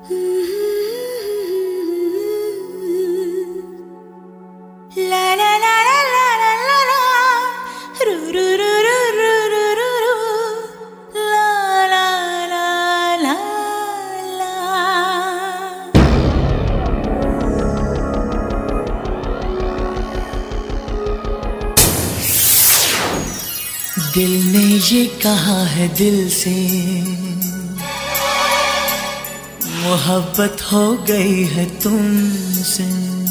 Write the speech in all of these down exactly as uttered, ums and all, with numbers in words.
दिल ने ये कहा है दिल से, मोहब्बत हो गई है तुमसे।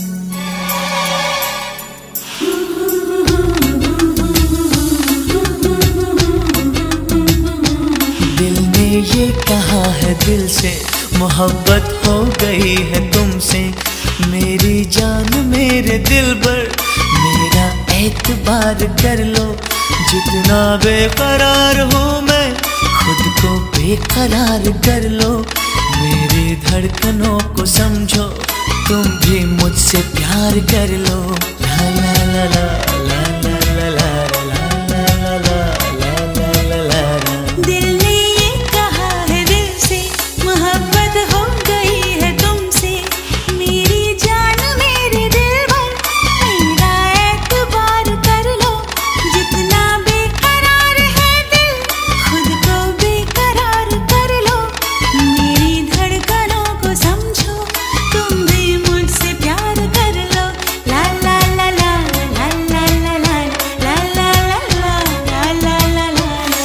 दिल ने ये कहा है दिल से, मोहब्बत हो गई है तुमसे। मेरी जान मेरे दिल पर मेरा एतबार कर लो, जितना बेकरार हूँ मैं खुद को बेकरार कर लो। मेरी धड़कनों को समझो, तुम भी मुझसे प्यार कर लो। ला ला ला ला ला ला ला ला ला ला ला ला। दिल ने ये कहा है दिल से, मोहब्बत हो गई है तुमसे। मेरी जान मेरे दिल पर मेरा एतबार कर लो, जितना बेकरार है दिल खुद को बेकरार कर लो। मेरी धड़कनों को समझो, तुम भी मुझसे प्यार कर लो। ला ला ला ला ला ला ला ला ला ला ला ला ला ला।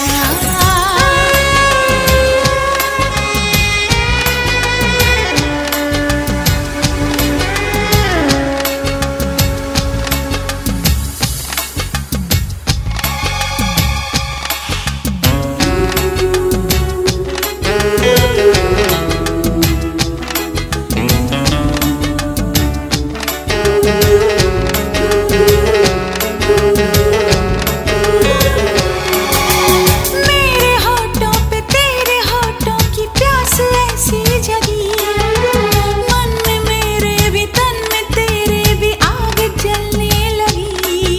मेरे होठों पे तेरे होठों की प्यास ऐसी जगी, मन में मेरे भी तन में तेरे भी आग जलने लगी।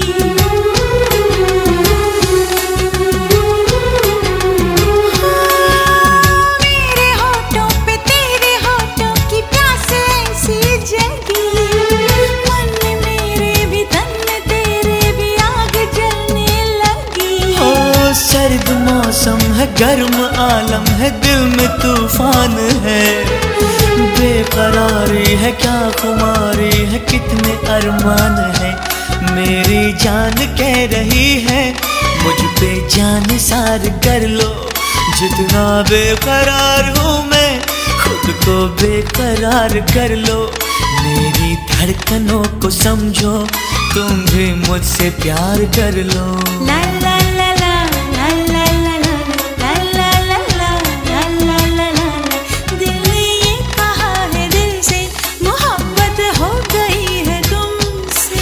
मेरे होठों पे तेरे होठों की प्यास ऐसी जगी, मन में मेरे भी तन में तेरे भी आग जलने लगी। ओ सर्द मौसम है, गर्म आलम है, दिल में तूफान है। बेकरारी है, क्या खुमारी है, कितने अरमान है। मेरी जान कह रही है मुझ पे जान सार कर लो, जितना बेकरार हूँ मैं खुद को बेकरार कर लो। मेरी धड़कनों को समझो, तुम भी मुझसे प्यार कर लो। ला ला ला ला ला ला ला ला ला ला ला ला ला ला। दिल ने ये कहा है दिल से, मोहब्बत हो गई है तुमसे।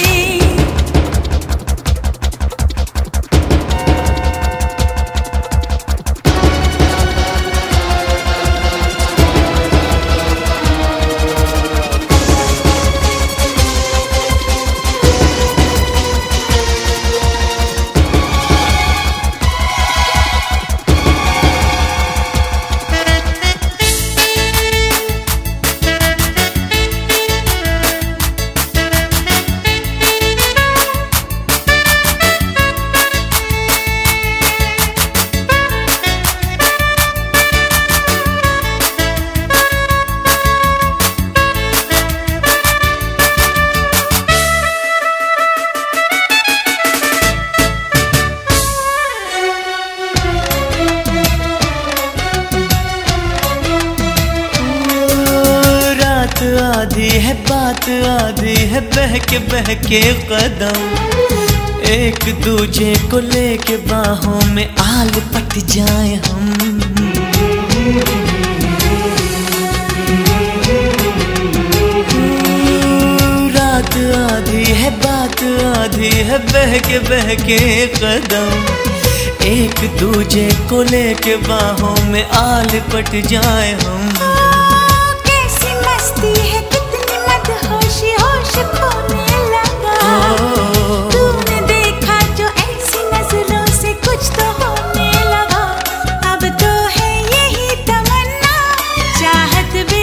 आधी है बात आधी है, बहके बहके कदम, एक दूजे को लेके बाहों में आल पट जाए हम। रात आधी है बात आधी है, बहके बहके कदम, एक दूजे को लेके बाहों में आल पट जाए हम। कैसी मस्ती है, कितनी मदहोशी होश खोने लगा। तूने देखा जो ऐसी नजरों से कुछ तो होने लगा। अब तो है यही तमन्ना, चाहत भी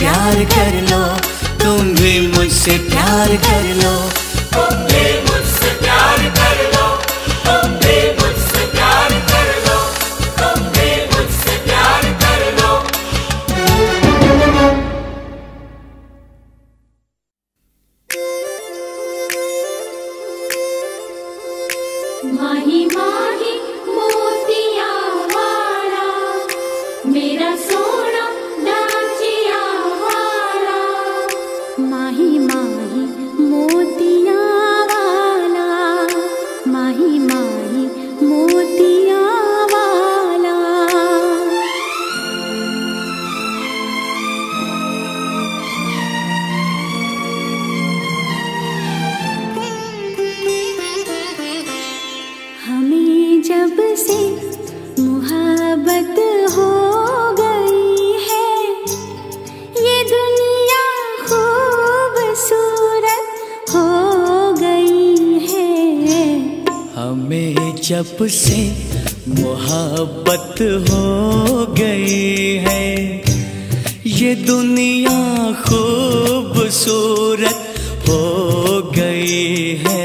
प्यार कर लो, तुम भी मुझसे प्यार कर लो, तुम भी मुझसे प्यार कर लो, तुम भी मुझसे प्यार कर लो, तुम भी मुझसे प्यार कर लो। माही माही मोतिया वाला, मेरा सोना डांचिया वाला। माही माही मोतिया वाला, माही माही मोतिया वाला। हमें जब से मोहब्बत हो गई है, ये दुनिया खूबसूरत हो गई है। हमें जब से मोहब्बत हो गई है, ये दुनिया खूबसूरत हो गई है।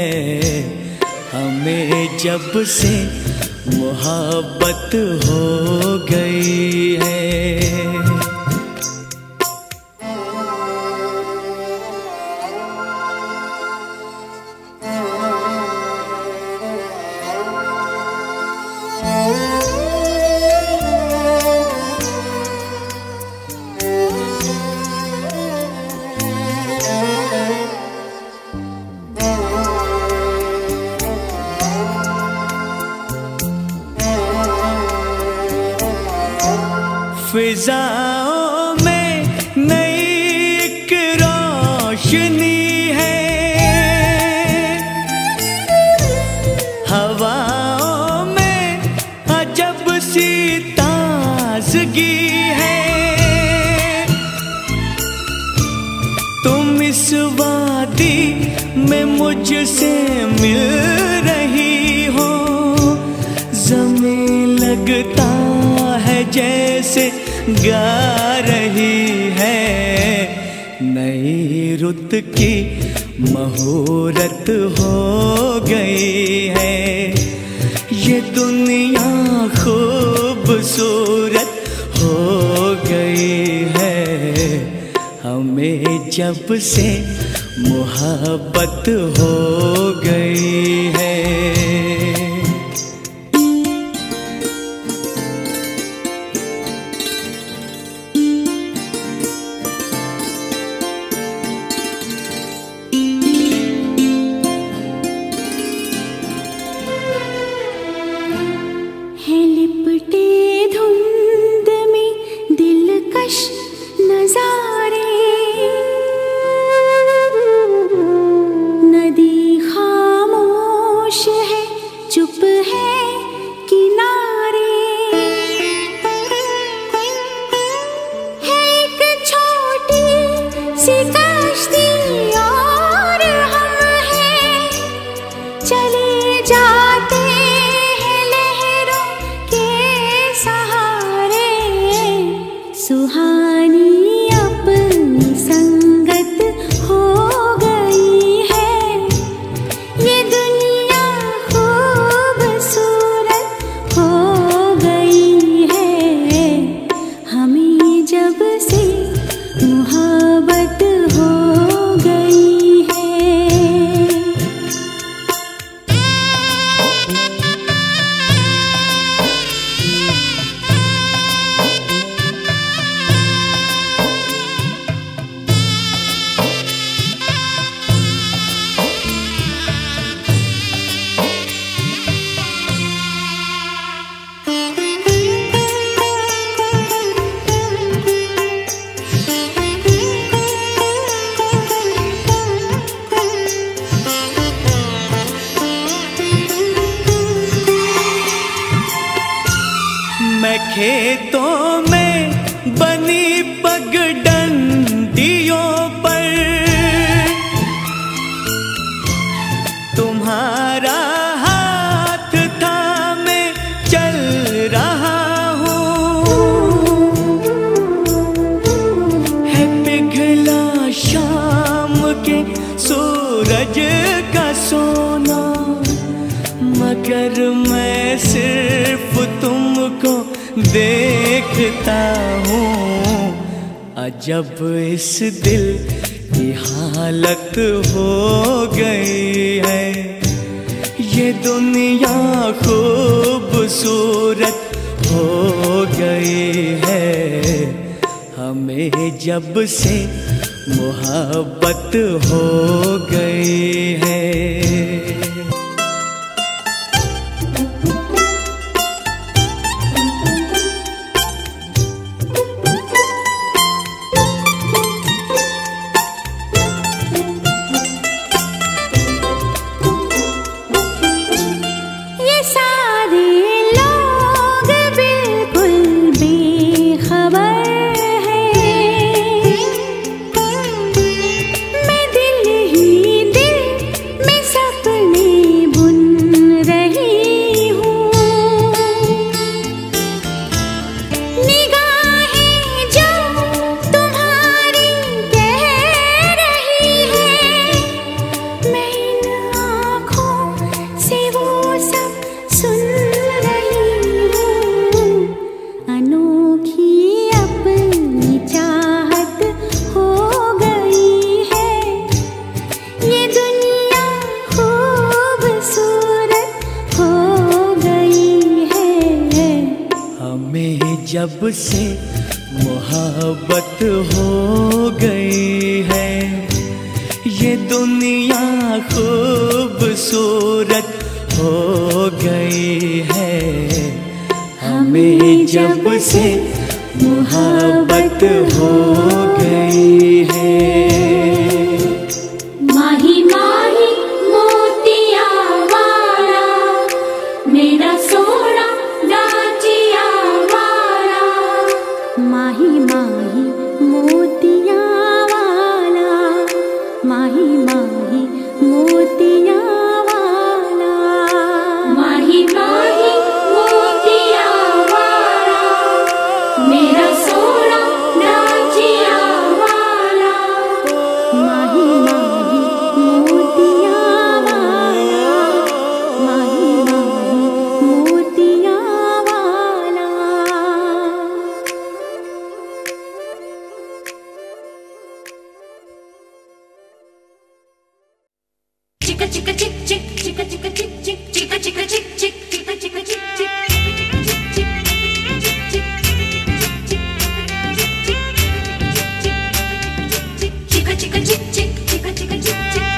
हमें जब से मोहब्बत हो गई है। फिजाओं में नई एक रोशनी है, हवाओं में अजब सी ताजगी है। तुम इस वादी में मुझसे मिल रही हो, ज़मीन लगता है जैसे गा रही है। नई रुत की मुहूर्त हो गई है, ये दुनिया खूबसूरत हो गई है। हमें जब से मोहब्बत हो गई है। है लिपटे धुंध में दिलकश नजारे, नदी खामोश है, चुप है किनारे। है एक छोटी सी कश्ती और हम हैं, चले जाते हैं लहरों के सहारे। सुहानी अपनी संगत हो गई है, ये दुनिया खूबसूरत हो गई है। हमें जब से मोहब्बत हो गई है। मैं खेतों में बनी पगडंडियों पर तुम्हारा हाथ थामे चल रहा हूँ। है के सूरज का सोना, मगर मैं सिर्फ तुमको देखता हूँ। अजब इस दिल की हालत हो गई है, ये दुनिया खूबसूरत हो गई है। हमें जब से मोहब्बत हो गई है। जब से मोहब्बत हो गई है, ये दुनिया खूबसूरत हो गई है। हमें जब से मोहब्बत हो गई है। माही माही मोतिया वाला मेरा सोना नाचिया वाला, माही माही मोतिया वाला, माही माही मोतिया वाला, माही माही मोतिया वाला मेरा सोना नाचिया वाला, माही माही मोतिया वाला, माही माही मोतिया वाला। Chica chica chick chick chica chica chick chick chica chica chick chick chica chica chick chick chica chica chick chick chica chica chick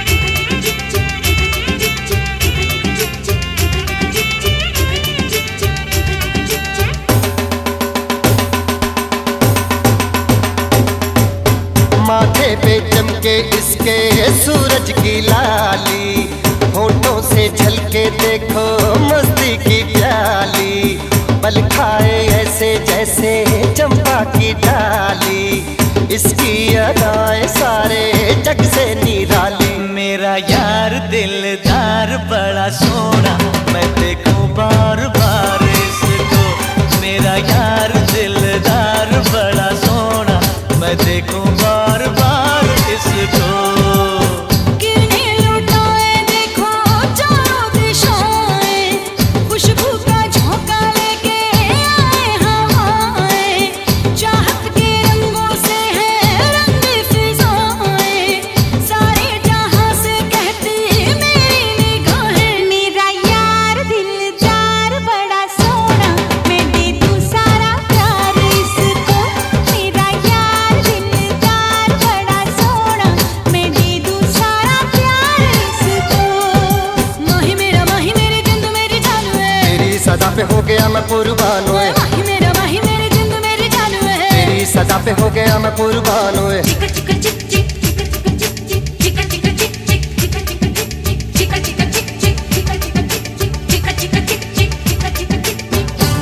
माथे पे चमके इसके सूरज की लाली, होठों से झलके देखो मस्ती की प्याली, पल खाए ऐसे जैसे चंपा की डाली, इसकी अदाएं सारे जग से निराली। मेरा यार दिलदार बड़ा सोना, मैं देखूं बार बार इसको। मेरा यार दिलदार बड़ा सोना, मैं देखूं बार बार इसको। किरणें लुटाए देखो चारों दिशाएं, खुशबू का झोंका लेके आए हवाएं, चाहत के रंगों से है रंग फिजाएं, सारे जहां से कहती मेरी निगाहें। मेरा यार दिलदार बड़ा सोना, मैं दे दूं सारा प्यार इसको। मेरा यार दिलदार बड़ा सोना, मैं दे दूं सारा प्यार इसको। माही मेरा माही मेरी जिंद मेरी जान है, तेरी सदा पे हो गया मैं कुर्बान हुए, माही मेरा माही मेरी जिंद मेरी जान है, तेरी सदा पे हो गया मैं कुर्बान हुए। चिका चिका चिक चिक चिका चिका चिक चिक चिका चिका चिक चिक चिका चिका चिक चिक चिका चिका चिक चिक चिका चिका चिक चिक चिका चिका चिक चिक।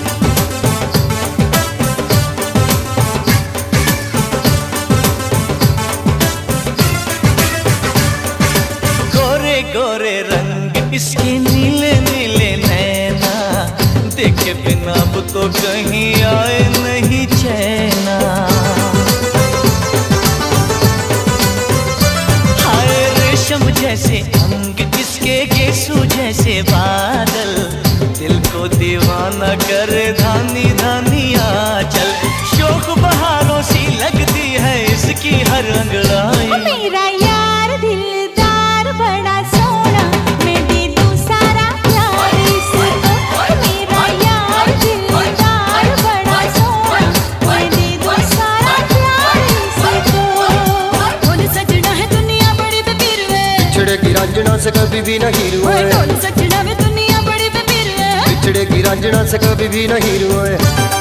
गोरे गोरे रंग इसके नीले नीले नैना, देखे बिना अब तो कहीं आए नहीं चैना। हाय रेशम जैसे अंग इसके गेसू जैसे बादल, दिल को दीवाना कर धानी धानी आंचल। शोक बहारों सी लगती है इसकी हर अंगड़ाई। मेरा यार दिलदार बड़ा सोना, मैं दे दूं सारा प्यार इसको। मेरा यार दिलदार बड़ा सोना, मैं दे दूं सारा प्यार इसको। ढोल सजना है दुनिया बड़ी बेपीर है, बिछड़ेगी रांझना से कभी भी नहीं रुए। ढोल सजना है दुनिया बड़ी बेपीर है, बिछड़ेगी रांझना से कभी भी नहीं रुए।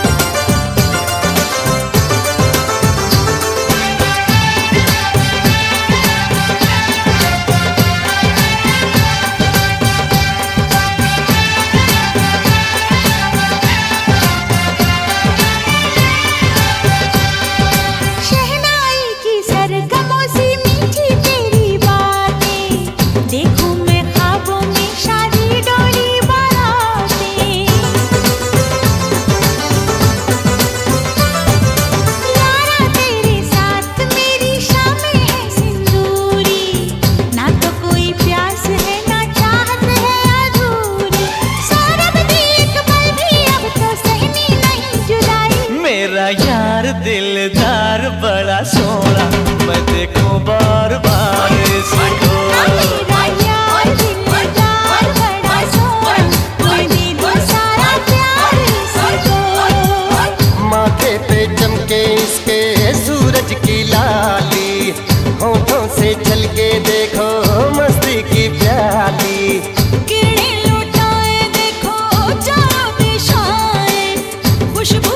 दिलदार बड़ा सोना, मैं देखूं बार बार इसको। मेरा यार दिलदार बड़ा सोना, मैं दे दूं सारा प्यार इसको। माथे पे चमके इसके सूरज की लाली, होठों से झलके देखो मस्ती की प्याली। किरणें लुटाए देखो चारों दिशाएं, खुशबू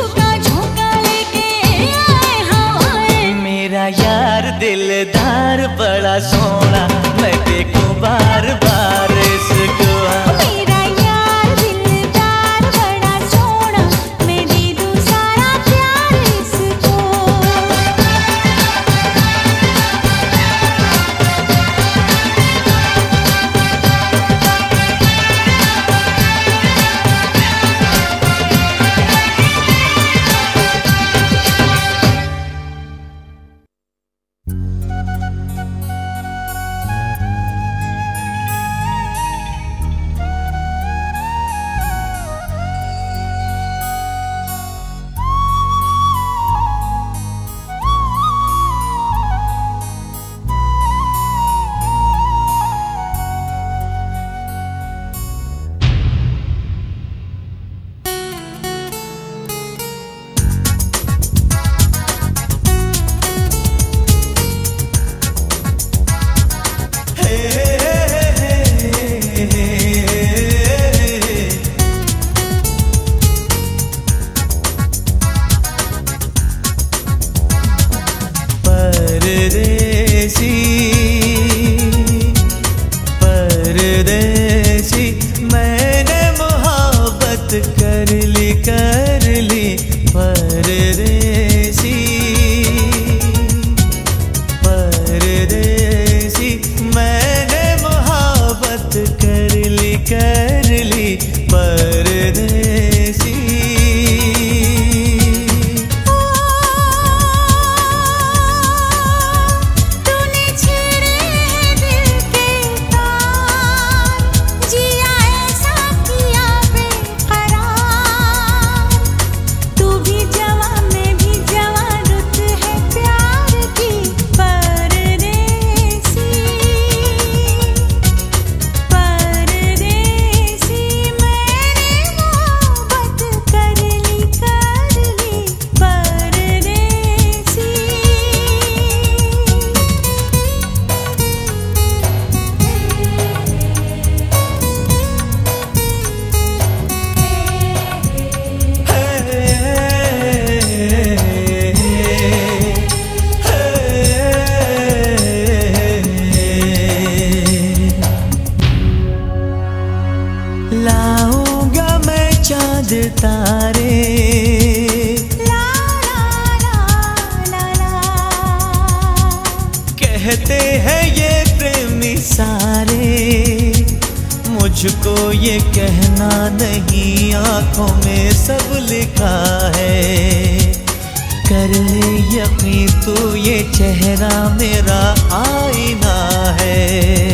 यार दिलदार बड़ा सोना, मैं देखूं बार बार इसको। मेरा यार दिलदार बड़ा सोना, मैं दे दूं सारा प्यार इसको। परदेसी परदेसी मैंने मोहब्बत कर ली कर ली। परदेसी परदेसी मैंने मोहब्बत कर ली कर ली। परदेसी तारे ला ला ला ला ला। कहते हैं ये प्रेमी सारे, मुझको ये कहना नहीं आंखों में सब लिखा है। कर ले यकीन तू ये चेहरा मेरा आईना है।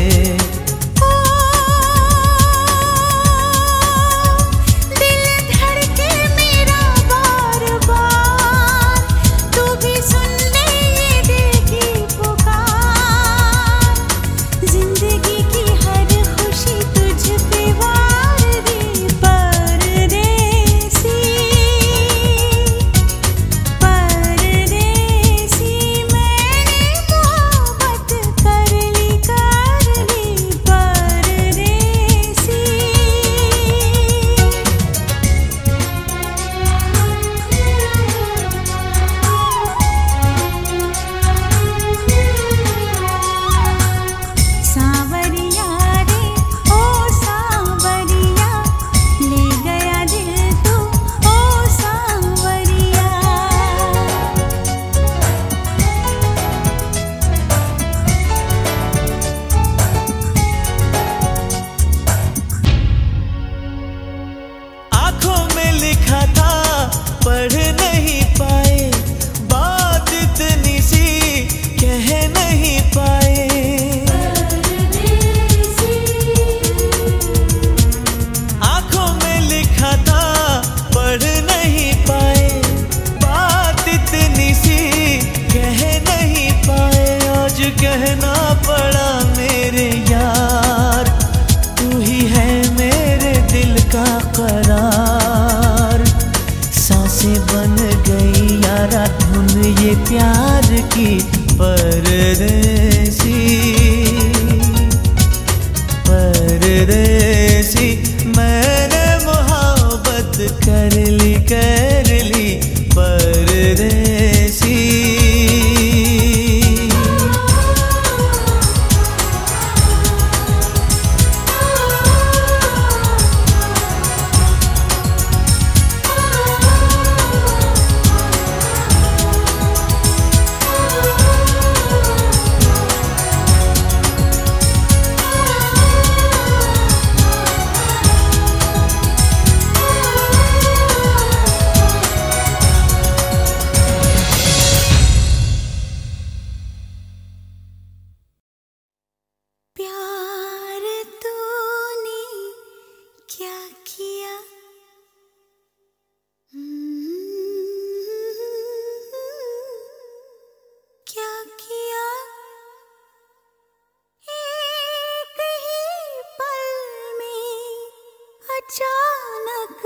अचानक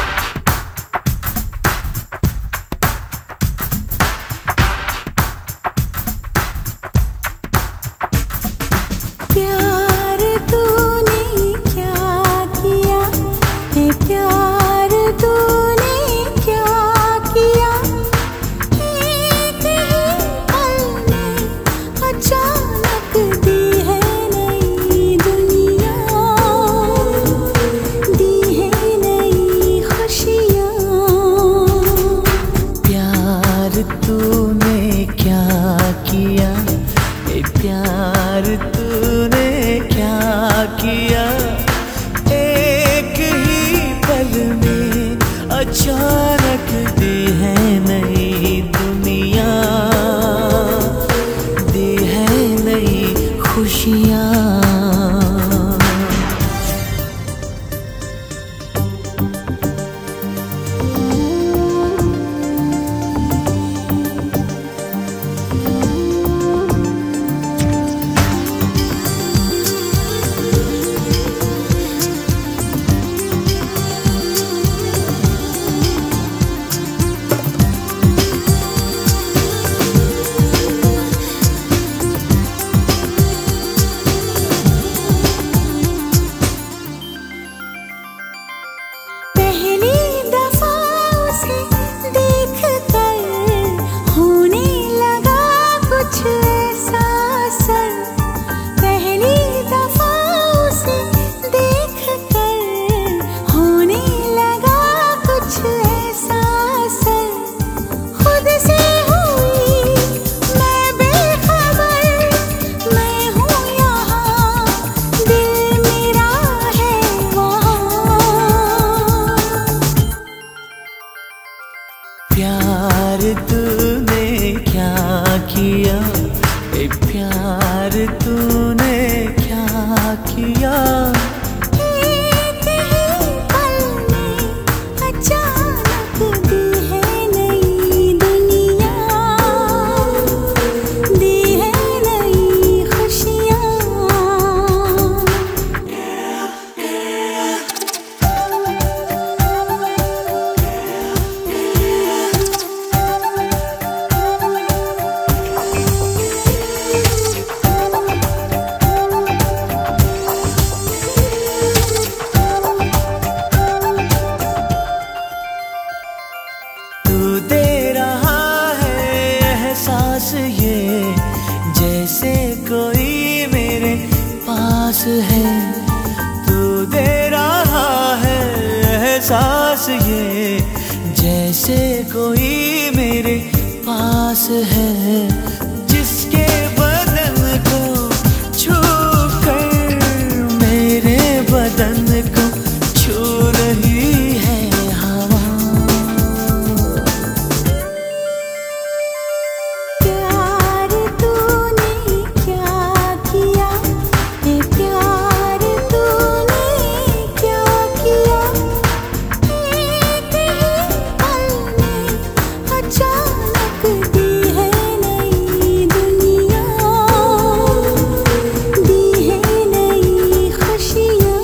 प्यार तूने क्या किया है, प्यार तूने क्या किया, एक ही पल में अचानक दी है नई दुनिया, दी है नई खुशियाँ। प्यार तूने क्या किया, ए प्यार तूने क्या किया, एक ही पल में अचानक दी है नई दुनिया, दी है नई खुशियाँ। पहली दफा उसे देख कर होने लगा कुछ ऐसा असर, पहली दफा उसे देख कर होने लगा कुछ ऐसा असर, खुद से हुई मैं बेखबर, मैं हूँ यहाँ दिल मेरा है वहाँ। प्यार तूने क्या किया, ए प्यार तूने क्या किया, एक ही पल में अचानक दी है नई दुनिया, दी है नई खुशियाँ। तू दे रहा है एहसास ये, जैसे कोई मेरे पास है, तू दे रहा है एहसास ये, जैसे कोई मेरे पास है, जिसके बदन को छू कर मेरे बदन को छू रही है हवा। प्यार तूने क्या किया, ये प्यार तूने क्या किया, एक ही पल में अचानक दी है नई दुनिया, दी है नई खुशियाँ।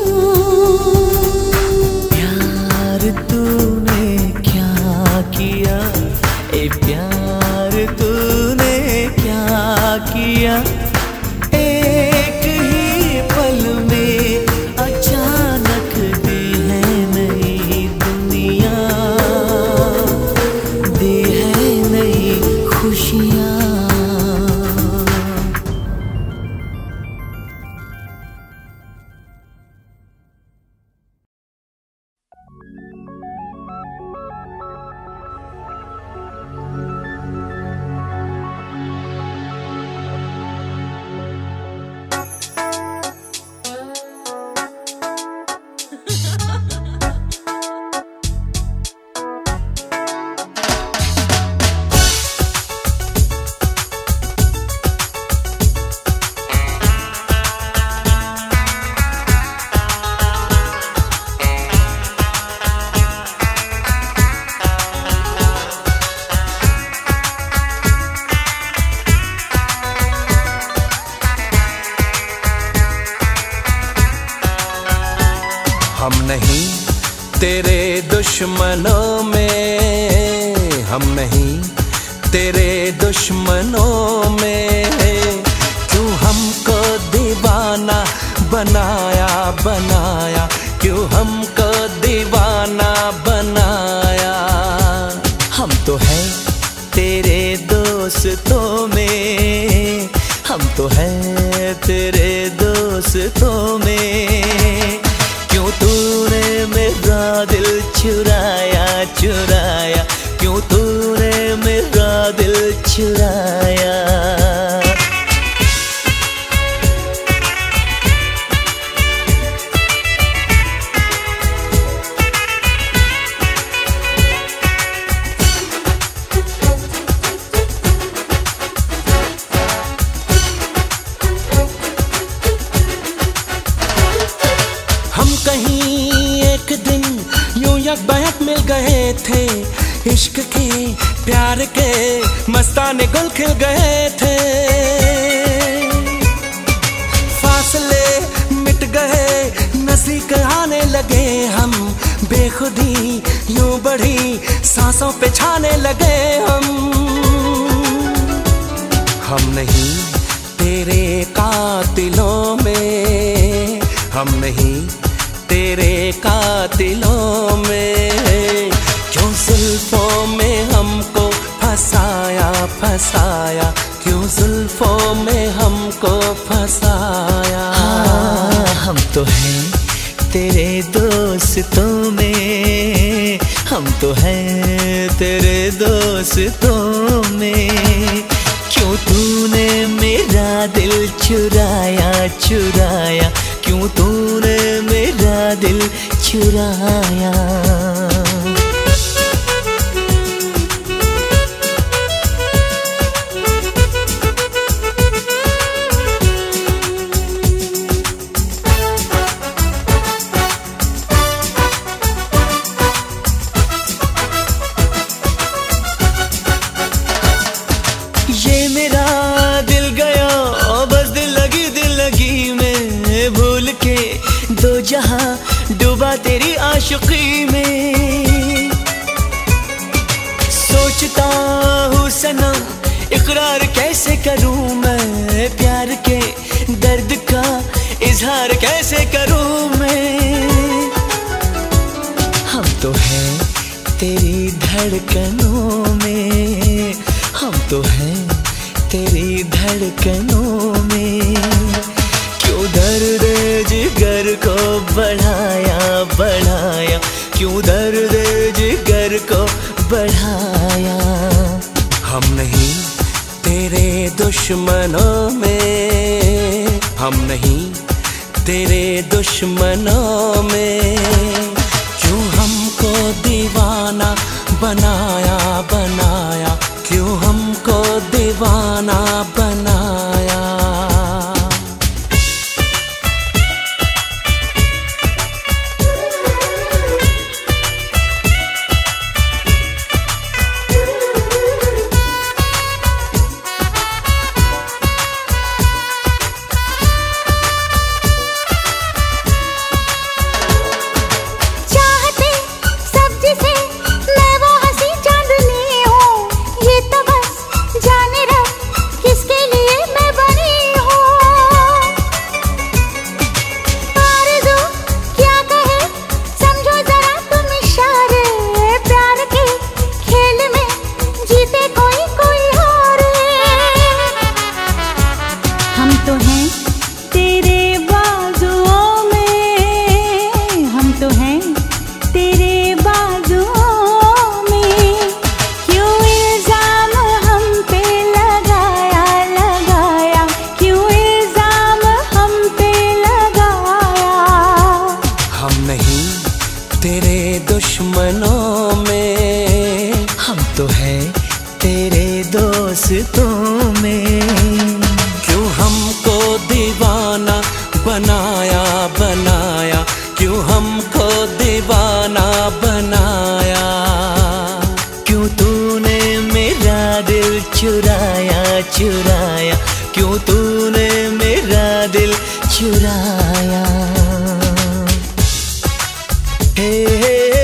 प्यार तूने क्या किया, ए प्यार तूने क्या किया, एक ही पल में अचानक दी है नई दुनिया, दी है नई खुशियाँ। हम नहीं तेरे दुश्मनों में, हम नहीं तेरे दुश्मनों में। क्यों हमको दीवाना बनाया बनाया, क्यों हमको दीवाना बनाया। हम तो हैं तेरे दोस्तों में, हम तो हैं तेरे दोस्तों में। क्यों तूने मेरा दिल चुराया चुराया, क्यों तूने मेरा दिल चुराया। कहीं एक दिन यूं यकबायक मिल गए थे, इश्क के प्यार के मस्ताने गुल खिल गए थे। फासले मिट गए, नज़दीक आने लगे हम, बेखुदी यूं बढ़ी सांसों पे छाने लगे हम। हम नहीं तेरे कातिलों में, हम नहीं तेरे कातिलों में। क्यों जुल्फों में हमको फंसाया फंसाया, क्यों जुल्फों में हमको फंसाया। हाँ, हम तो हैं तेरे दोस्तों में, हम तो हैं तेरे दोस्तों में। क्यों तूने मेरा दिल चुराया चुराया, क्यों तूने मेरा दिल चुराया। ये मेरा दिल गया बस दिल लगी दिल लगी में, भूल के दो जहां डूबा तेरी आशिकी में। सोचता हूँ सनम इकरार कैसे करूँ मैं, प्यार के दर्द का इजहार कैसे करूँ मैं। हम तो हैं तेरी धड़कनों में, हम तो हैं तेरी धड़कनों में। क्यों दर्द जिगर को बढ़ाया बढ़ाया, क्यों दर्द जिगर को बढ़ाया। हम नहीं तेरे दुश्मनों में, हम नहीं तेरे दुश्मनों में। क्यों हमको दीवाना बनाया बनाया, क्यों हमको दीवाना बनाया। दुश्मनों में, हम तो हैं तेरे दोस्तों में। क्यों हमको दीवाना बनाया बनाया, क्यों हमको दीवाना बनाया। क्यों तूने मेरा दिल चुराया चुराया, क्यों तूने मेरा दिल चुराया। हे, हे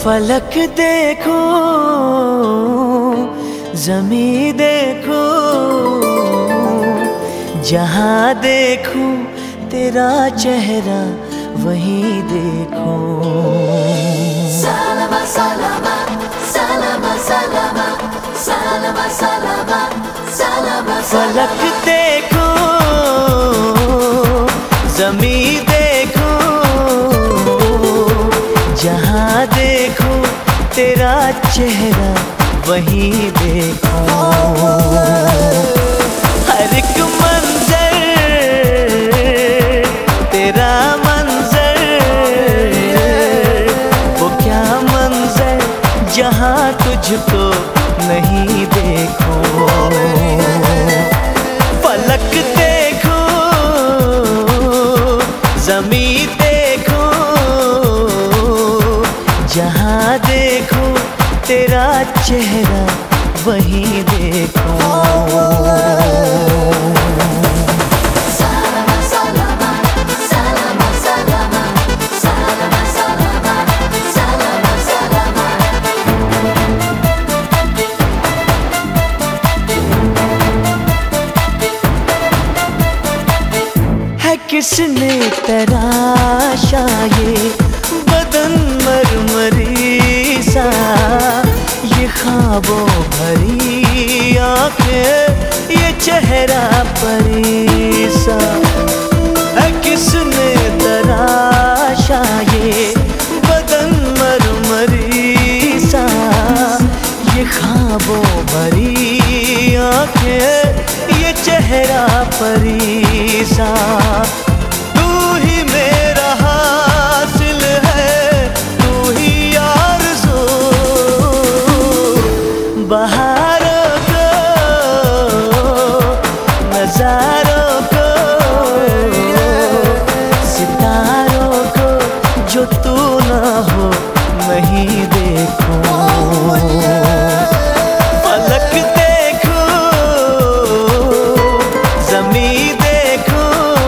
फलक देखो जमी देखो जहाँ देखूं तेरा चेहरा वहीं देखो। Salama, salama, salama, salama, salama, salama, salama, फलक देखो जमी देखो जहाँ देखो तेरा चेहरा वहीं देखो। हर एक मंजर तेरा मंजर वो क्या मंजर जहाँ तुझको नहीं देखो। फलक देखो जमी देखो जहाँ देखो तेरा चेहरा वहीं देखो। salama, salama, salama, salama, salama, salama, salama, salama. है किसने तराशा ये बदन मरमरी सा, ये ख्वाबों भरी आंखें ये चेहरा परी सा। है किसने तराशा ये बदन मरमरी सा, ये ख्वाबों भरी आंखें ये चेहरा परी सा। तू ही मेरा हासिल है तू ही आरज़ू, बहारों को नज़ारों को सितारों को जो तू ना हो नहीं देखो। फलक देखो जमी देखो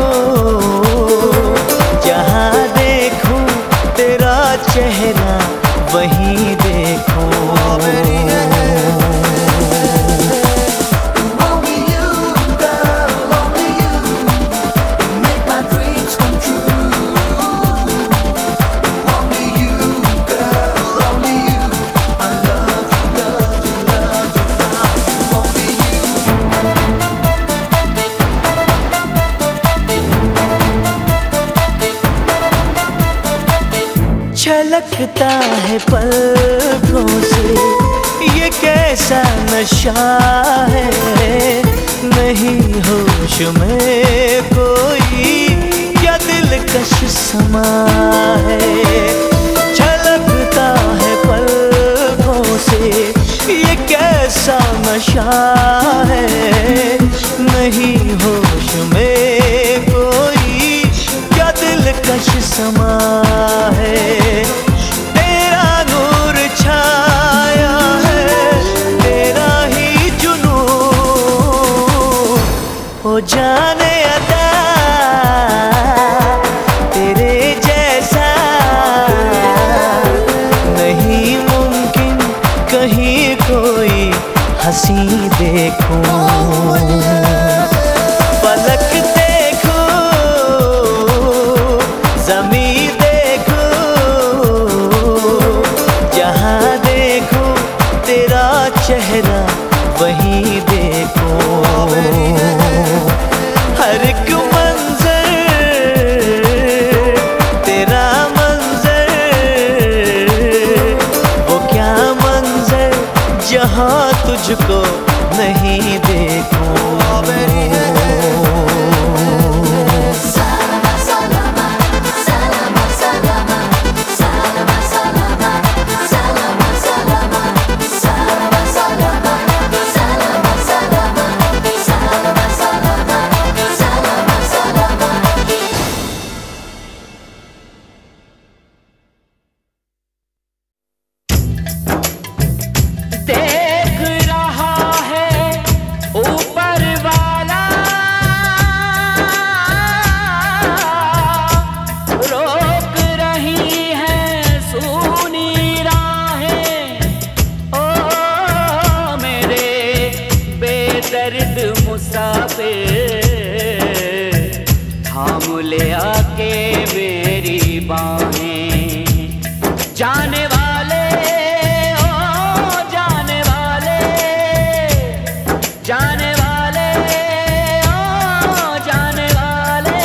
जहाँ देखो तेरा चेहरा वहीं देखो। Only you, girl, only you make my dreams come true. Only you, girl, only you. I love you, love you, love you, love you. Only you. छलकता है पलकों से ये कैसा नशा है, नहीं होश में कोई क्या दिलकश समा है। छलकता है पलकों से ये कैसा नशा है, नहीं होश में कोई क्या दिलकश समा है। तेरा नूर छाया है तेरा ही जुनून हो जाने अदा तेरे जैसा नहीं मुमकिन कहीं कोई हंसी देखो। फलक देखो जमी देखो जहाँ देखो तेरा चेहरा वहीं देखो। हर एक मंजर तेरा मंजर वो क्या मंजर जहाँ तुझको नहीं देखो। Salama, salama, salama, salama, salama, salama, salama, salama, salama, salama, salama, salama, salama, salama, salama, salama. देख रहा थाम ले आके मेरी बाहें, जाने वाले ओ जाने वाले, जाने वाले ओ जाने वाले,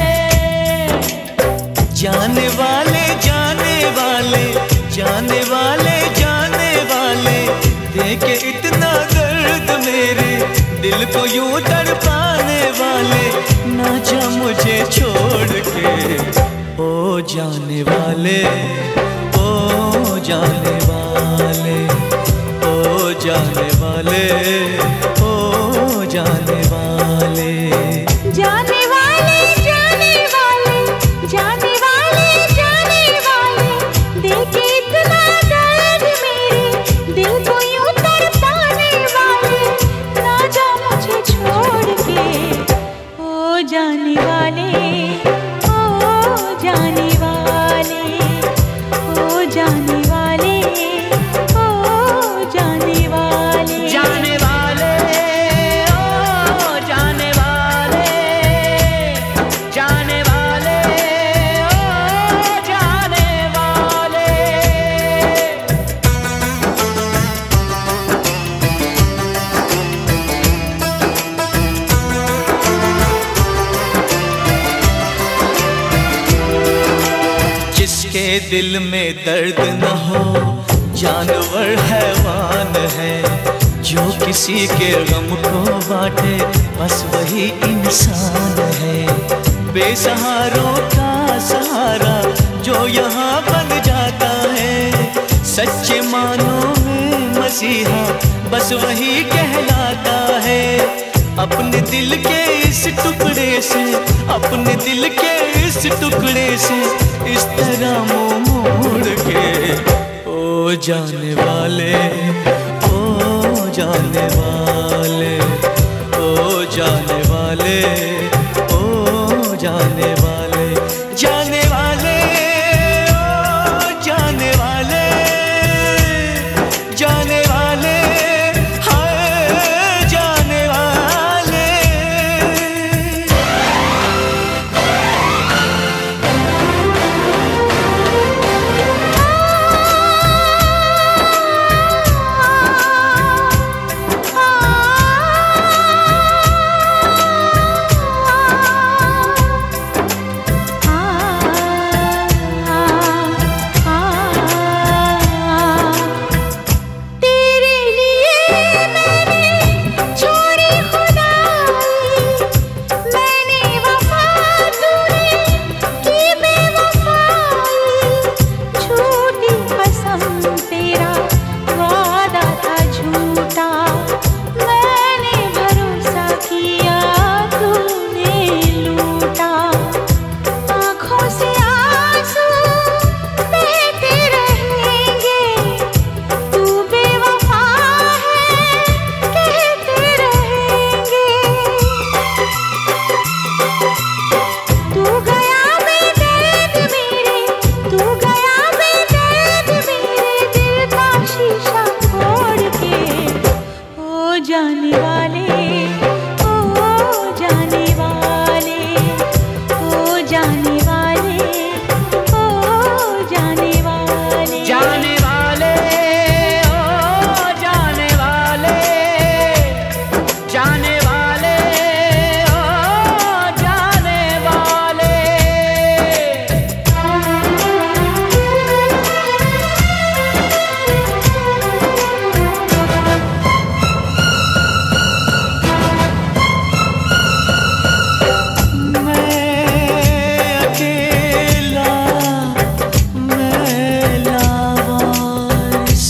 जाने वाले जाने वाले जाने वाले जाने वाले, देखे इतना दर्द मेरे दिल को यूं तड़पाने वाले, ना जा मुझे छोड़ के ओ जाने वाले, ओ जाने वाले, ओ जाने वाले, ओ जाने वाले। जाने वाले जाने वाले जाने वाले जाने वाले, देखे इतना दर्द मेरे दिल को यूं तड़पाने वाले, ना जा मुझे छोड़ के ओ जाने वाले, ओ जाने वाले, ओ जाने वाले, ओ जाने वाले, जाने वाले ओ जाने वाले, जाने वाले ओ जाने वाले। जिसके दिल में दर्द न हो जानवर हैवान है, जो किसी के गम को बांटे बस वही इंसान है। बेसहारों का सहारा जो यहाँ बन जाता है, सच्चे मानों में मसीहा बस वही कहलाता है। अपने दिल के इस टुकड़े से, अपने दिल के इस टुकड़े से इस तरह मुंह मोड़ के ओ जाने वाले, ओ जाने वाले, ओ जाने वाले, ओ जाने वाले, जाने वाले, ओ जाने वाले, जाने वाले, हाय जाने वाले। तेरे लिए मैंने छोड़ी खुदाई, मैंने वफा तूने की बेवफाई, झूठी कसम तेरा वादा था झूठा, मैंने भरोसा किया तूने लूटा। आँखों से आंसू बहते रहेंगे, तू बेवफा है कहते रहेंगे। तू गया बेदर्द मेरे, तू गया बेदर्द मेरे दिल का शीशा फोड़ के ओ जाने वाले, ओ जाने वाले, ओ जाने वाले, ओ जाने वाले, जाने वाले ओ जाने वाले, जाने वाले ओ जाने वाले। मैं अकेला, मैं लावारिस,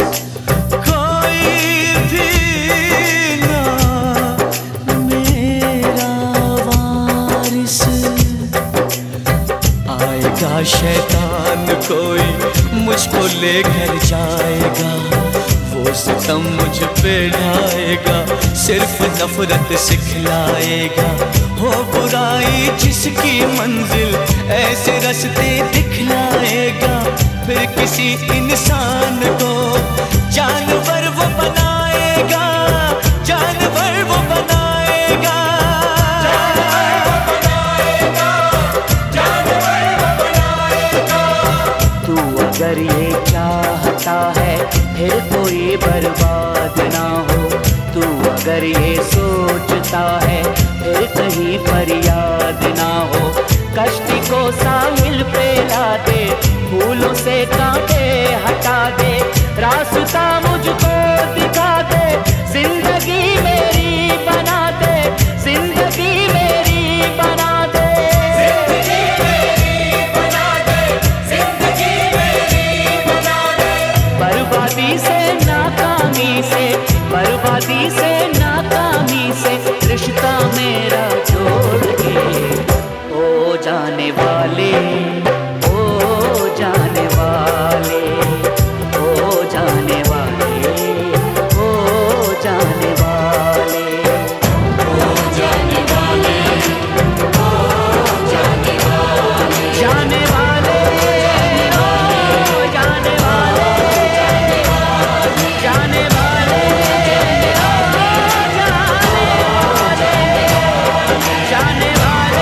कोई भी ना मेरा वारिस। आएगा शैतान कोई मुझको लेकर जाएगा, वो सितम मुझ पे ढाएगा, सिर्फ नफरत सिखलाएगा। हो बुराई जिसकी मंजिल ऐसे रास्ते दिखलाएगा, फिर किसी इंसान को जानवर वो बनाएगा, जानवर वो बनाएगा, जानवर वो बनाएगा। अगर ये चाहता है फिर कोई बर्बाद ना हो, तू अगर ये सोचता है फिर कहीं फरियाद ना हो। कश्ती को साहिल पे ला दे, फूलों से कांटे हटा दे, रास्ता मुझको दिखा दे, जिंदगी मेरी बना दे, जिंदगी मेरी बना दे, जिंदगी मेरी बना दे, जिंदगी मेरी बना दे। बर्बादी से नाकामी से, बर्बादी से नाकामी से रिश्ता मेरा छोड़ के ओ जाने वाले, ओ जाने वाले, ओ जाने वाले, ओ जाने वाले, ओ जाने वाले, ओ जाने वाले, जाने वाले, ओ जाने वाले, जाने वाले, ओ जाने वाले, जाने वाले,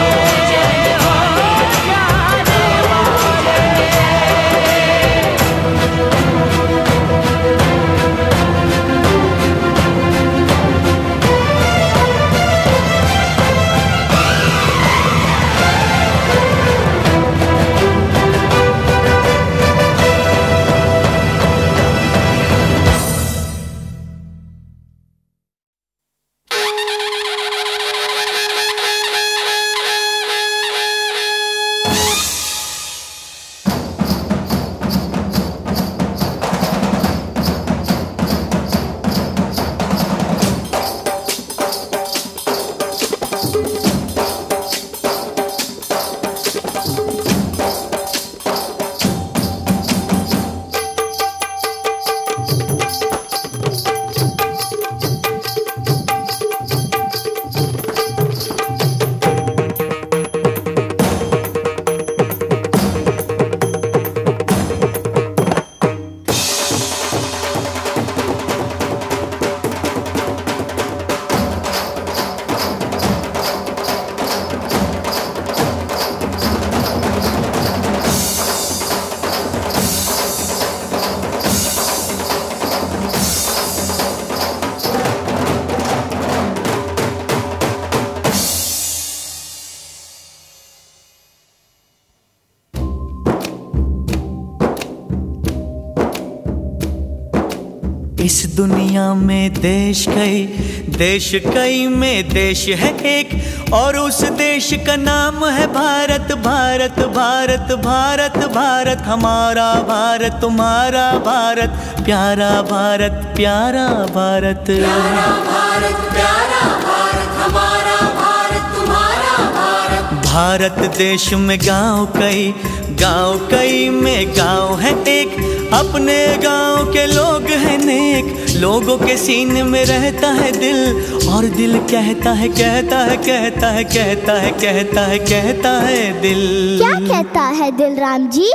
इस दुनिया में देश कई, देश कई में देश है एक, और उस देश का नाम है भारत। भारत भारत भारत भारत हमारा भारत, तुम्हारा भारत, प्यारा भारत, प्यारा भारत, प्यारा भारत, प्यारा भारत, हमारा भारत, तुम्हारा भारत। भारत देश में गांव कई, गांव कई में गांव है एक, अपने गांव के लोग हैं नेक, लोगों के सीने में रहता है दिल, और दिल कहता है कहता है कहता है कहता है कहता है कहता है दिल। क्या कहता है दिल राम जी?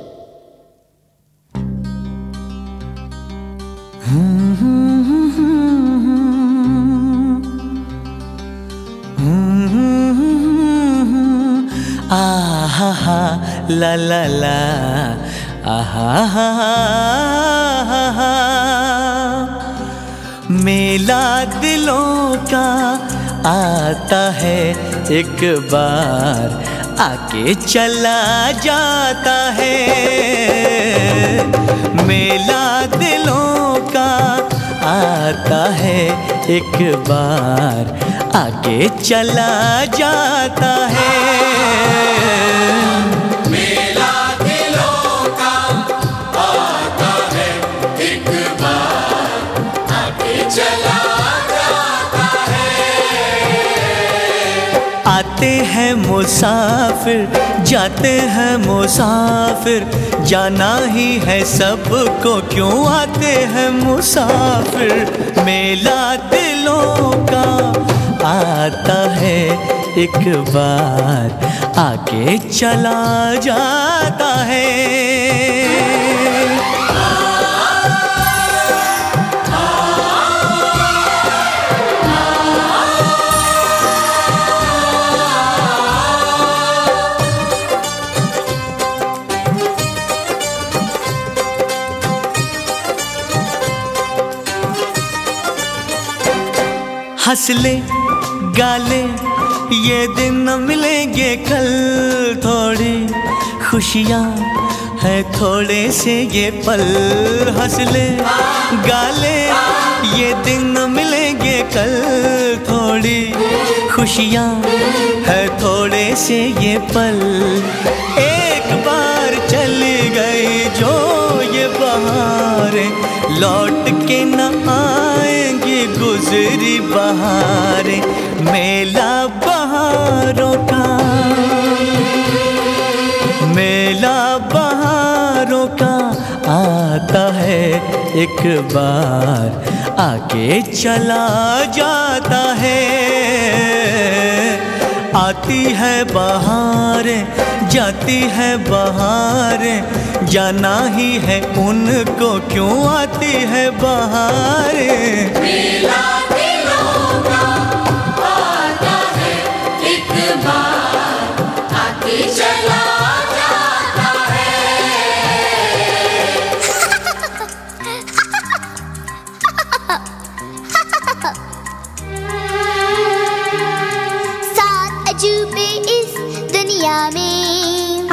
आहा हा ला ला ला, आहा हा हा हा। मेला दिलों का आता है एक बार, आके चला जाता है। मेला दिलों का आता है एक बार, आके चला जाता है। मेला दिलों का आता है एक बार, आके चला जाता है। आते हैं मुसाफिर, जाते हैं मुसाफिर, जाना ही है सबको, क्यों आते हैं मुसाफिर। मेला दिलों का आता है एक बार, आके चला जाता है। हंस ले गाले ये दिन न मिलेंगे कल, थोड़ी खुशियाँ है थोड़े से ये पल। हंस ले गाले ये दिन न मिलेंगे कल, थोड़ी खुशियाँ है थोड़े से ये पल। एक बार चली गई जो ये बहारें, लौट के न आएंगी गुजरी बहारें। मेला बहारों का, मेला बहारों का आता है एक बार, आके चला जाता है। आती है बहारें जाती है बहारें, जाना ही है उनको क्यों आती है बहारें। मेला दिलों का आता है एक बार, आके चला जाता है। सात अजूबे इस दुनिया में,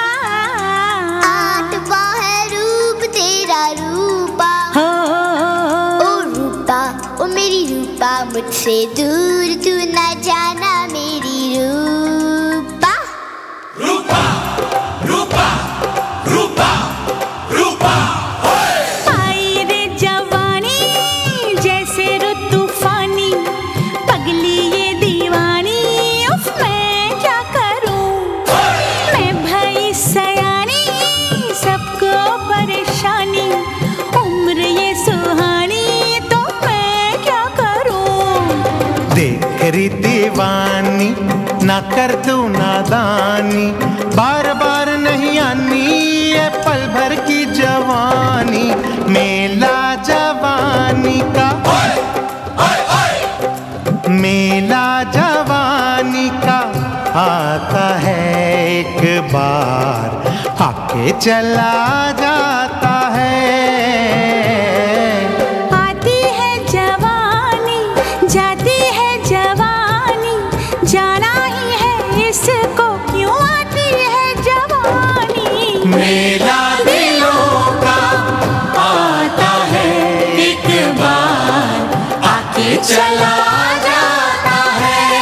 आठवां है रूप तेरा रूपा। ओ रूपा ओ मेरी रूपा, मुझसे दूर तू न जाना मेरी रूपा। रूपा रूपा रूपा रूपा आई रे जवानी जैसे रुत तूफानी, पगली ये दीवानी उफ मैं क्या करूं। मैं भई सयानी सबको परेशानी, उम्र ये सुहानी तो मैं क्या करूं। देख री दीवानी ना कर तू नादानी, बार बार नहीं आनी ये पल भर की जवानी। मेला जवानी का, मेला जवानी का आता है एक बार, आके चला जाता है। आती है जवानी जाती है जवानी, जाना ही है इसको क्यों आती है जवानी। मेला दिलों का आता है एक बार, आके चला जाता है।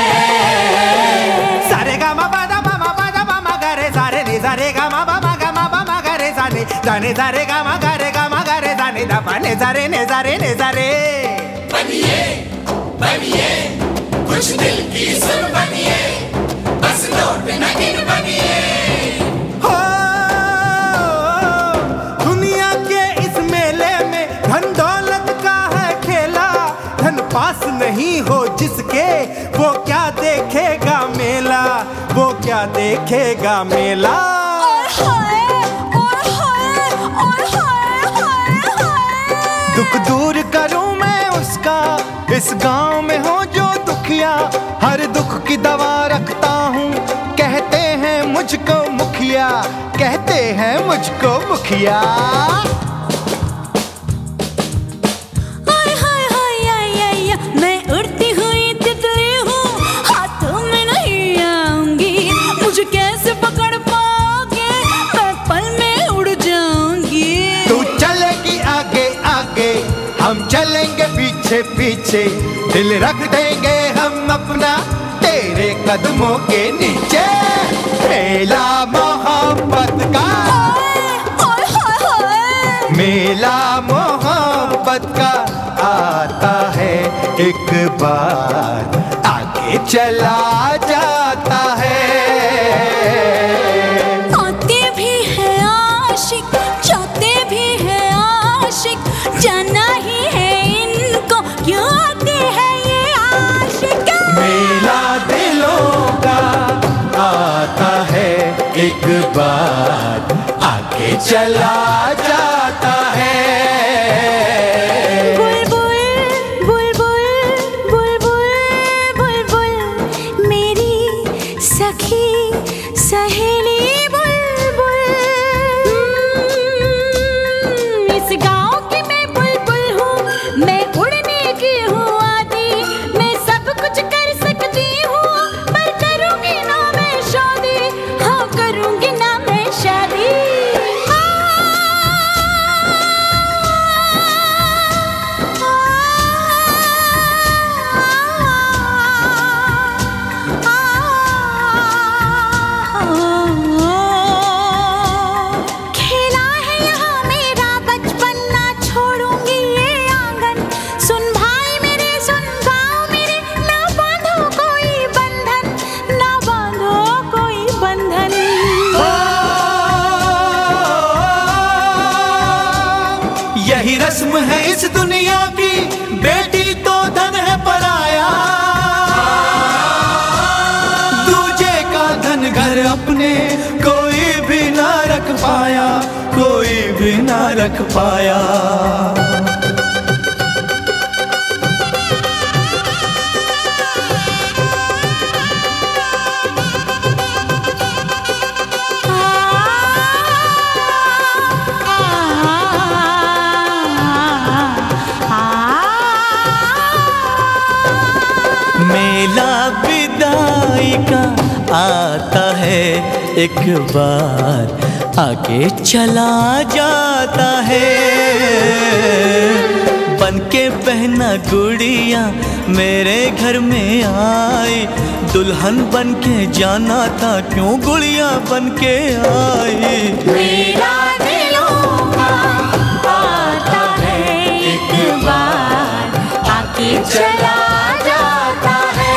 सारे गा मा पा दा मा मा पा दा मा मा गा रे सा रे नि सा रे गा मा पा मा गा मा पा मा गा रे सा नि सा नि सा रे गा मा गा रे गा मा गा रे सा नि दा पा नि सा रे नि सा रे नि सा रे। बनिए बनिए कुछ दिल की सुन बनिए, बस नोट नगीन बनिए। हो दुनिया के इस मेले में धन दौलत का है खेला, धन पास नहीं हो जिसके वो क्या देखेगा मेला, वो क्या देखेगा मेला। दुख दूर करूं मैं उसका, इस गांव में हो जो दुखिया, हर दुख की दवा रखता हूँ। कहते हैं मुझको मुखिया, कहते हैं मुझको मुखिया। हाय हाय हाय आय आय, मैं उड़ती हुई तितली हूँ, हाथों में नहीं आऊंगी। मुझे कैसे पकड़ पाओगे, मैं पल में उड़ जाऊंगी। तू चलेगी आगे आगे, हम चलेंगे पीछे पीछे, दिल रख देंगे हम अपना तेरे कदमों के नीचे। मेला मोहब्बत का, हाय हाय हाय, मेला मोहब्बत का आता है एक बार, आगे चला जाता है। आते भी है आशिक जाते भी है आशिक, जाना ही है इनको क्यों आते हैं ये आशिक। मेला दिलों का आता है एक बार, आगे चला जाता है। बुलबुल बुलबुल बुलबुल बुलबुल, मेरी सखी सहेली बुलबुल। इस गांव की मैं बुलबुल हूँ, मैं उड़ने की हूँ आदी, तुम है इस दुनिया की बेटी तो धन है पराया, दूजे का धन घर अपने कोई भी ना रख पाया, कोई भी ना रख पाया। मेला विदाई का आता है एक बार आके चला जाता है, बनके बहना गुड़िया मेरे घर में आई, दुल्हन बनके जाना था क्यों गुड़िया बनके आई। मेरा दिलों का आता है एक बार आके चला जाता है,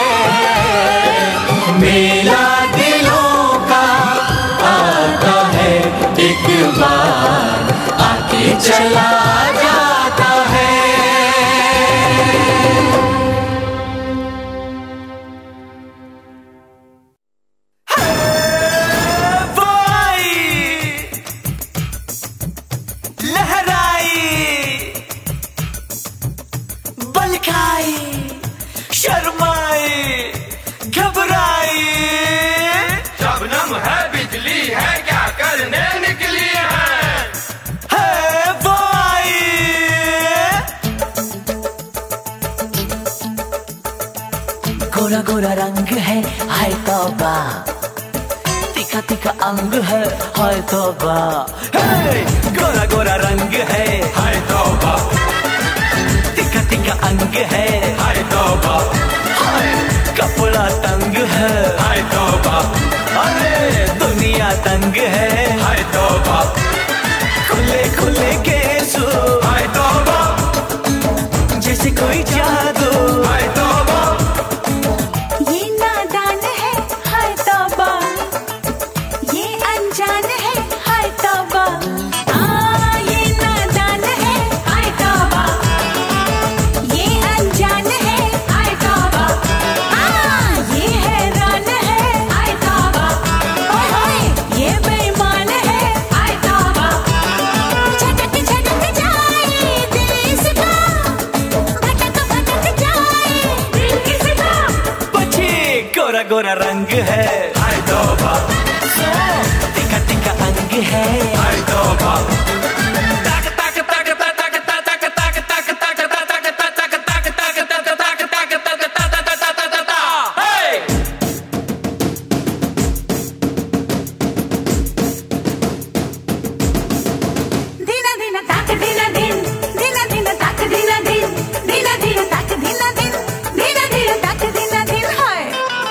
मेला दिलों का आता है एक बार आके चला जाता है। वो आई, लहराई, बलखाई, शर्माई, घबराई, शबनम है बिजली है क्या करने निकली है, है वो आई। गोरा गोरा रंग है हाय तौबा, तीखा तीखा अंग है हाय तौबा, हे गोरा गोरा रंग है हाय तौबा, तीखा तीखा अंग है हाय तौबा, हाय कपड़ा तंग है हाय तौबा, अरे दुनिया तंग है हाय तौबा, खुले खुले केसो हाय तौबा, जैसे कोई जादू हाय तौबा, ये नादान है हाय तौबा, ये अनजान है हाय तौबा, आ ये नादान है हाय तौबा, ये अनजान है हाय तौबा, आ ये हैरान है हाय तौबा, ओए होए ये बेईमान है हाय तौबा, झटक झटक जाए दिल इसका, भटक भटक जाए दिल किसका, बच्चे गोरा गोरा रंग है हाय तौबा, तीखा तीखा अंग है हाय तौबा, दिना दिना ताक दिना दिन, दिना दिना ताक दिना दिन, दिना दिना ताक दिना दिन, दिना दिना ताक दिना दिन हाय।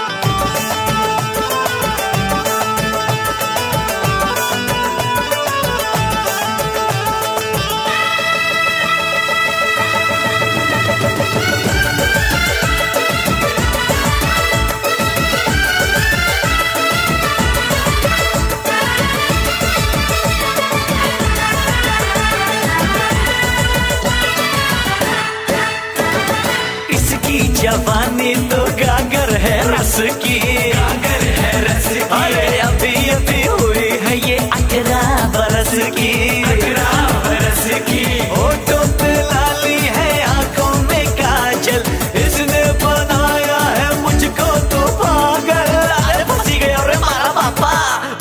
इसकी जवानी तो गागर है रस की, गागर है रस की, अरे अभी अभी हुई है ये अठारह बरस की, अठारह बरस की, होठों पे लाली है आंखों में काजल, इसने बनाया है मुझको तो पागल। अरे फंसी गया रे मारा बापा,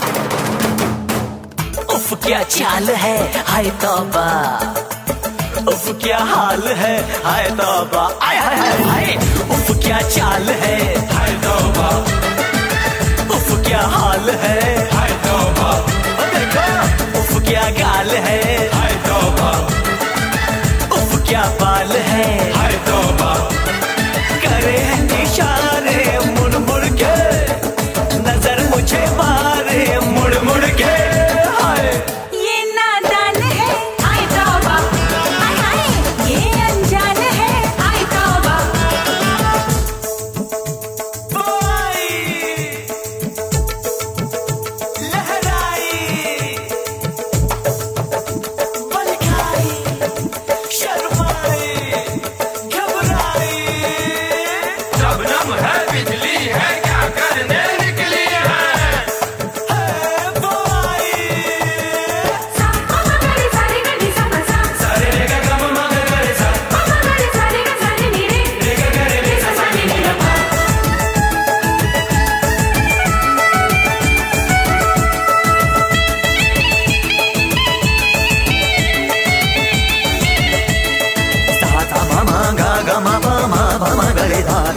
उफ क्या चाल है हाय तौबा, उफ क्या हाल है हाय तौबा, आय हाय हाय हाय, उफ क्या चाल है हाय तौबा, उफ क्या हाल है हाय तौबा, देखो उफ क्या गाल है हाय तौबा, उफ क्या बाल है हाय तौबा, करे हैं इशारे मुड़ मुड़ के, नजर मुझे मारे मुड़ मुड़ के, हाय ये नादान है हाय तौबा, हाय हाय ये अनजान है हाय तौबा,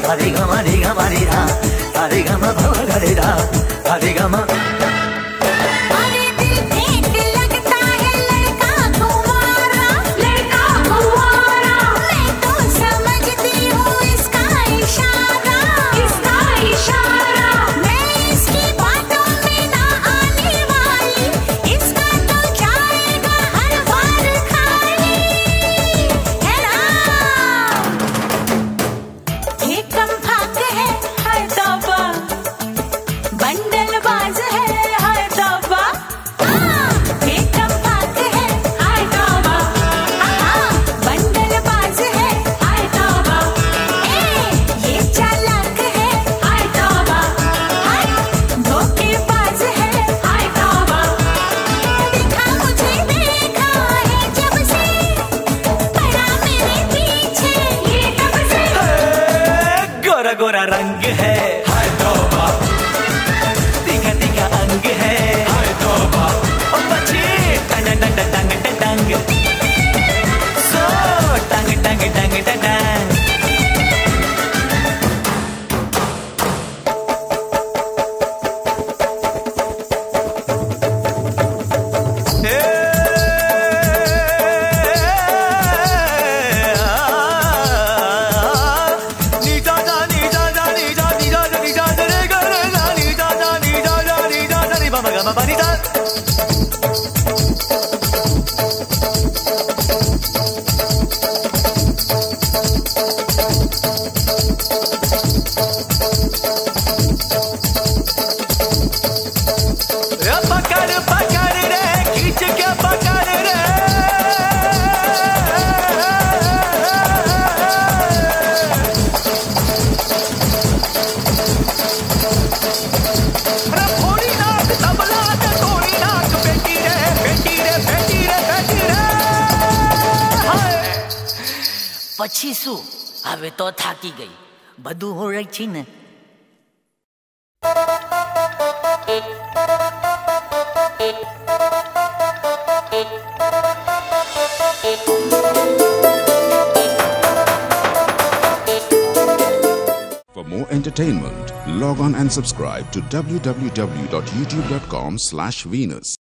रे ग म रे ग म रे रा सा रे ग म प ग रे रा सा रे ग म। अरे दिल फेंक लगता है लड़का कुंवारा, लड़का कुंवारा। मैं तो समझती हूँ इसका इशारा, इसका इशारा। मैं इसकी बातों में ना आने वाली, इसका तो जाएगा हर बार खाली, है ना। ये कम भाग है हर दफा, बंडल बाज है हर दफा। हाँ, ये कम भाग है हर दफा, हाँ, बंडल बाज है हर दफा। ए, ये चालाक है हर दफा, हाँ, धोखेबाज है हर दफा। देखा मुझे देखा है जब से, पड़ा मेरे पीछे ये तब से। गोरा गोरा रंग है हाय तौबा, तीखा तीखा अंग है हाय तौबा। ओ बच्ची टंग टंग टंग टंग टंग, सो टंग टंग टंग टंग टंग। पकड़ पकड़ रे खींच के पकड़ रे, अरे थोड़ी नाक तबला ते थोड़ी नाक बेटी रे बेटी रे बेटी रे बेटी रे। हाय પછી શું, હવે તો થાકી ગઈ, બધું હોય છે ને। For more entertainment, log on and subscribe to w w w dot youtube dot com slash Venus.